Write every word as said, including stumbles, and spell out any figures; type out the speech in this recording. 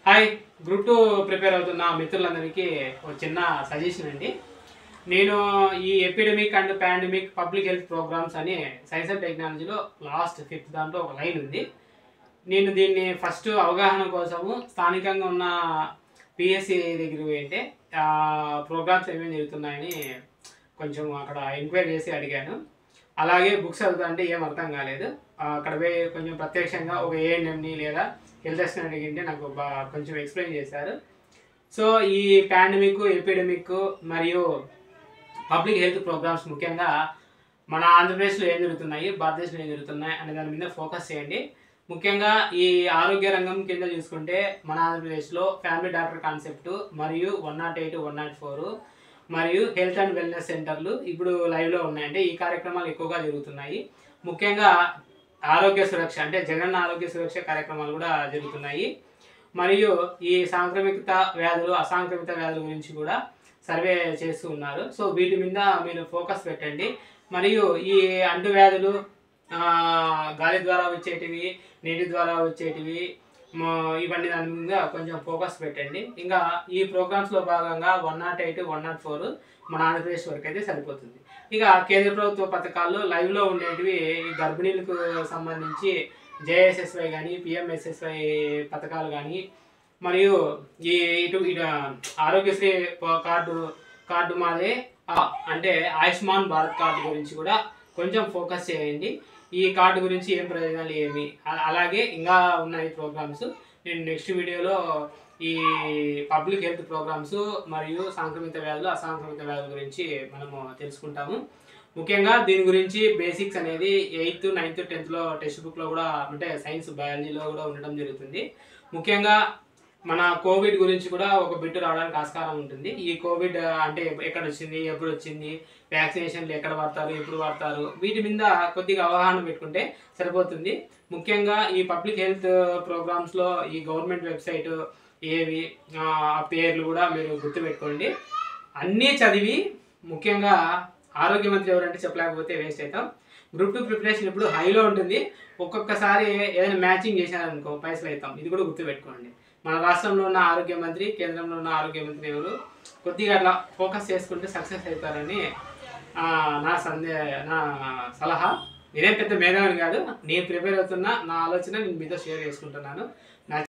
Hi group two prepare అవుతున్న మిత్రులందరికీ ఒక చిన్న సజెషన్ అండి. నేను ఈ epidemic and pandemic public health programs అని సైన్స్ అండ్ టెక్నాలజీలో లాస్ట్ ఫిఫ్త్ దాంట్లో ఒక లైన్ ఉంది. నేను దీన్ని ఫస్ట్ అవగాహన కోసము స్థానికంగా ఉన్న పిఎస్సి దగ్గరికి పోయింటే ప్రోగ్రామ్స్ ఏమేమి జరుగుతున్నాయని కొంచెం అక్కడ ఎంక్వైరీ చేసి అడిగాను. అలాగే బుక్స్ చదువుతా అంటే ఏం అర్థం కాలేదు. అక్కడ పోయి కొంచెం ప్రత్యక్షంగా ఒక ఏఎన్ఎంని లేదా హెల్త్ అసిస్టెంట్ అడిగింటే నాకు బాగా కొంచెం ఎక్స్ప్లెయిన్ చేశారు. సో ఈ పాండమిక్, ఎపిడమిక్ మరియు పబ్లిక్ హెల్త్ ప్రోగ్రామ్స్ ముఖ్యంగా మన ఆంధ్రప్రదేశ్లో ఏం జరుగుతున్నాయి, భారతదేశంలో ఏం జరుగుతున్నాయి అనే దాని మీద ఫోకస్ చేయండి. ముఖ్యంగా ఈ ఆరోగ్య రంగం కింద చూసుకుంటే మన ఆంధ్రప్రదేశ్లో ఫ్యామిలీ డాక్టర్ కాన్సెప్ట్ మరియు one naught eight one naught four మరియు హెల్త్ అండ్ వెల్నెస్ సెంటర్లు ఇప్పుడు లైవ్లో ఉన్నాయి. అంటే ఈ కార్యక్రమాలు ఎక్కువగా జరుగుతున్నాయి. ముఖ్యంగా ఆరోగ్య సురక్ష అంటే జగన్ ఆరోగ్య సురక్ష కార్యక్రమాలు కూడా జరుగుతున్నాయి. మరియు ఈ సాంక్రమిక వ్యాధులు, అసాంక్రమిక వ్యాధుల గురించి కూడా సర్వే చేస్తూ ఉన్నారు. సో వీటి మీద మీరు ఫోకస్ పెట్టండి. మరియు ఈ అంటు వ్యాధులు గాలి ద్వారా వచ్చేటివి, నీటి ద్వారా వచ్చేటివి, ఇవన్నీ దాని మీద కొంచెం ఫోకస్ పెట్టండి. ఇంకా ఈ ప్రోగ్రామ్స్లో భాగంగా one naught eight one naught four మన ఆంధ్రప్రదేశ్ వరకు అయితే సరిపోతుంది. ఇక కేంద్ర ప్రభుత్వ పథకాలు లైవ్లో ఉండేటివి ఈ గర్భిణీలకు సంబంధించి జేఎస్ఎస్వై కానీ, పిఎంఎస్ఎస్వై పథకాలు కానీ, మరియు ఈ ఇటు ఇటు ఆరోగ్యశ్రీ కార్డు కార్డు మాదే అంటే ఆయుష్మాన్ భారత్ కార్డు గురించి కూడా కొంచెం ఫోకస్ చేయండి. ఈ కార్డు గురించి ఏం ప్రయోజనాలు ఏమి, అలాగే ఇంకా ఉన్నాయి ప్రోగ్రామ్స్. నేను నెక్స్ట్ వీడియోలో ఈ పబ్లిక్ హెల్త్ ప్రోగ్రామ్స్ మరియు సాంక్రమిక వ్యాధులు, అసాంక్రమిక వ్యాధుల గురించి మనము తెలుసుకుంటాము. ముఖ్యంగా దీని గురించి బేసిక్స్ అనేది ఎయిత్ నైన్త్ టెన్త్లో టెక్స్ట్ బుక్లో కూడా అంటే సైన్స్ బయాలజీలో కూడా ఉండడం జరుగుతుంది. ముఖ్యంగా మన కోవిడ్ గురించి కూడా ఒక బిట్ రావడానికి ఆస్కారం ఉంటుంది. ఈ కోవిడ్ అంటే ఎక్కడ వచ్చింది, ఎప్పుడు వచ్చింది, వ్యాక్సినేషన్లు ఎక్కడ వాడతారు, ఎప్పుడు వాడతారు, వీటి మీద కొద్దిగా అవగాహన పెట్టుకుంటే సరిపోతుంది. ముఖ్యంగా ఈ పబ్లిక్ హెల్త్ ప్రోగ్రామ్స్లో ఈ గవర్నమెంట్ వెబ్సైట్ ఏవి ఆ పేర్లు కూడా మీరు గుర్తుపెట్టుకోండి. అన్నీ చదివి ముఖ్యంగా ఆరోగ్య మంత్రి ఎవరంటే చెప్పలేకపోతే వేస్ట్ అవుతాం. గ్రూప్ టూ ప్రిపరేషన్ ఇప్పుడు హైలో ఉంటుంది. ఒక్కొక్కసారి ఏదైనా మ్యాచింగ్ చేశారనుకో పైసలు అవుతాం. ఇది కూడా గుర్తుపెట్టుకోండి. మన రాష్ట్రంలో ఉన్న ఆరోగ్య మంత్రి, కేంద్రంలో ఉన్న ఆరోగ్య మంత్రి ఎవరు, కొద్దిగా అట్లా ఫోకస్ చేసుకుంటే సక్సెస్ అవుతారని నా సందే నా సలహా. నేనేం పెద్ద మేధావిని కాదు, నేను ప్రిపేర్ అవుతున్నా, నా ఆలోచన నేను మీతో షేర్ చేసుకుంటున్నాను.